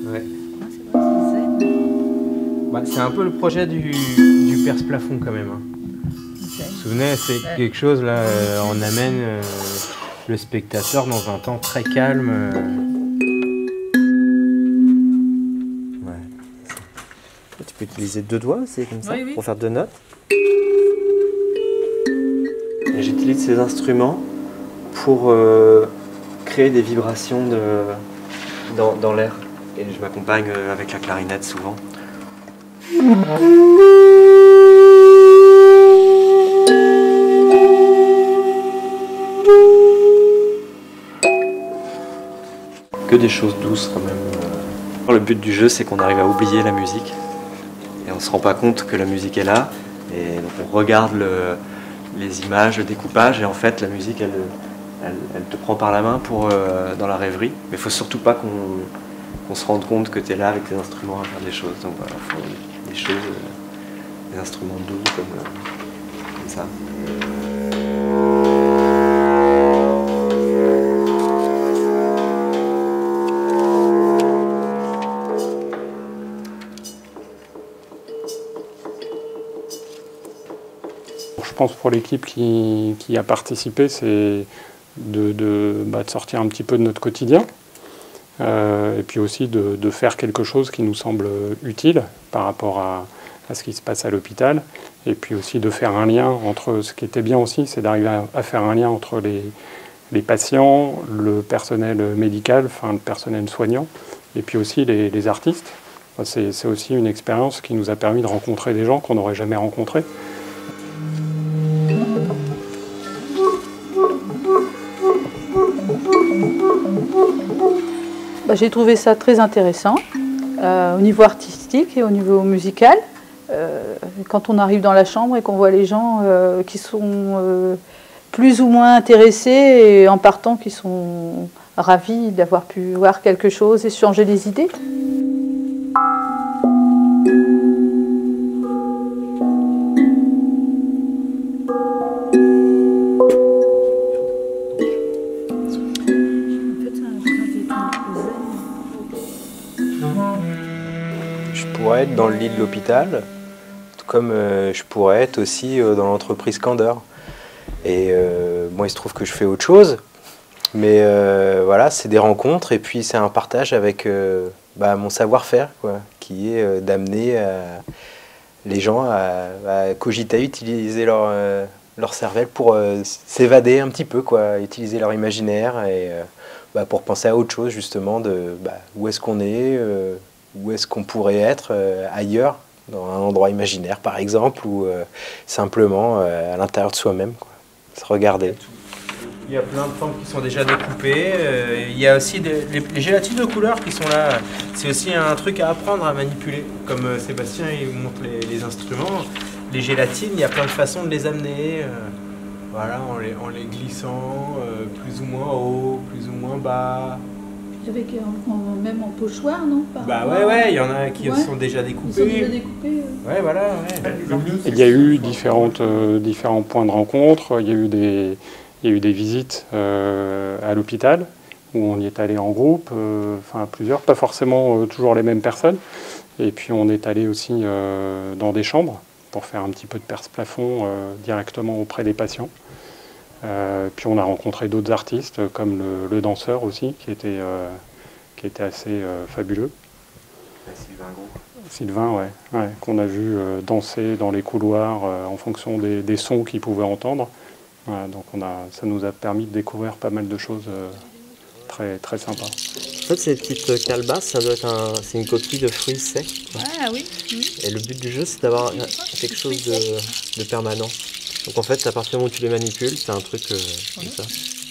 Ouais. Ah, c'est vrai, c'est zen. Bah, c'est un peu le projet du perce-plafond quand même. Hein. Zen. Vous vous souvenez, c'est quelque chose là, on amène le spectateur dans un temps très calme. Ouais. Tu peux utiliser 2 doigts, c'est comme ça, Oui, oui. pour faire 2 notes. Et j'utilise ces instruments pour créer des vibrations dans l'air. Et je m'accompagne avec la clarinette souvent. Que des choses douces quand même. Le but du jeu, c'est qu'on arrive à oublier la musique. Et on ne se rend pas compte que la musique est là. Et donc on regarde les images, le découpage, et en fait la musique elle te prend par la main dans la rêverie. Mais il ne faut surtout pas qu'on se rende compte que tu es là avec tes instruments à faire des choses. Donc voilà, il faut des choses, des instruments doux comme ça. Je pense pour l'équipe qui a participé, c'est de sortir un petit peu de notre quotidien et puis aussi de faire quelque chose qui nous semble utile par rapport à ce qui se passe à l'hôpital, et puis aussi de faire un lien entre, ce qui était bien aussi, c'est d'arriver à faire un lien entre les patients, le personnel médical, enfin le personnel soignant, et puis aussi les artistes. C'est aussi une expérience qui nous a permis de rencontrer des gens qu'on n'aurait jamais rencontrés. J'ai trouvé ça très intéressant au niveau artistique et au niveau musical. Quand on arrive dans la chambre et qu'on voit les gens qui sont plus ou moins intéressés et en partant qui sont ravis d'avoir pu voir quelque chose et changer des idées. Je pourrais être dans le lit de l'hôpital, comme je pourrais être aussi dans l'entreprise Candeur. Et moi, il se trouve que je fais autre chose, mais voilà, c'est des rencontres et puis c'est un partage avec mon savoir-faire, quoi, qui est d'amener les gens à cogiter, utiliser leur cervelle pour s'évader un petit peu, quoi, utiliser leur imaginaire et pour penser à autre chose, justement, de où est-ce qu'on est, où est-ce qu'on pourrait être ailleurs, dans un endroit imaginaire par exemple, ou simplement à l'intérieur de soi-même, quoi. Se regarder. Il y a plein de formes qui sont déjà découpées. Il y a aussi les gélatines de couleurs qui sont là. C'est aussi un truc à apprendre à manipuler. Comme Sébastien il montre les instruments, les gélatines, il y a plein de façons de les amener. Voilà, en les glissant plus ou moins haut, plus ou moins bas. Avec même en pochoir, non? Ouais, il y en a qui sont déjà découpés. Ils sont déjà découpés. Ouais, voilà. Ouais. Il y a eu différents points de rencontre. Il y a eu des visites à l'hôpital où on y est allé en groupe, plusieurs, pas forcément toujours les mêmes personnes. Et puis on est allé aussi dans des chambres pour faire un petit peu de perce-plafond directement auprès des patients. Puis on a rencontré d'autres artistes comme le danseur aussi qui était assez fabuleux. Sylvain, ouais, qu'on a vu danser dans les couloirs en fonction des sons qu'il pouvait entendre. Voilà, donc ça nous a permis de découvrir pas mal de choses très, très sympas. En fait, ces petites calebasses, c'est une coquille de fruits secs, quoi. Ah oui. Et le but du jeu, c'est d'avoir quelque chose de permanent. Donc en fait, à partir du moment où tu les manipules, c'est un truc comme ça.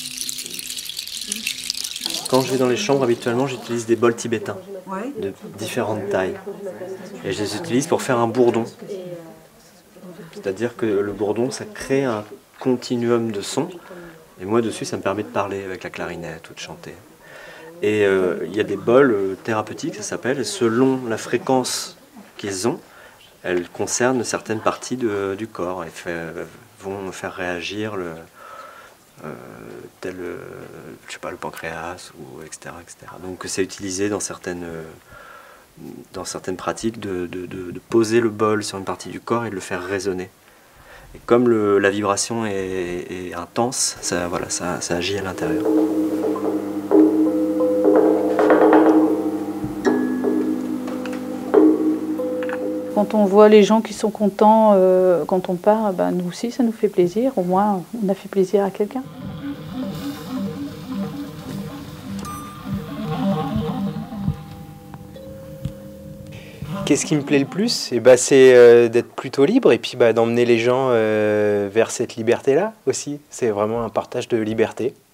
Quand je vais dans les chambres, habituellement, j'utilise des bols tibétains de différentes tailles. Et je les utilise pour faire un bourdon. C'est-à-dire que le bourdon, ça crée un continuum de sons. Et moi, dessus, ça me permet de parler avec la clarinette ou de chanter. Et il y a des bols thérapeutiques, ça s'appelle. Et selon la fréquence qu'ils ont, elles concernent certaines parties du corps et vont faire réagir le pancréas, ou etc., etc. Donc c'est utilisé dans certaines dans certaines pratiques, de poser le bol sur une partie du corps et de le faire résonner. Et comme la vibration est intense, ça agit à l'intérieur. Quand on voit les gens qui sont contents quand on part, ben nous aussi ça nous fait plaisir, au moins on a fait plaisir à quelqu'un. Qu'est-ce qui me plaît le plus? C'est d'être plutôt libre et puis d'emmener les gens vers cette liberté-là aussi. C'est vraiment un partage de liberté.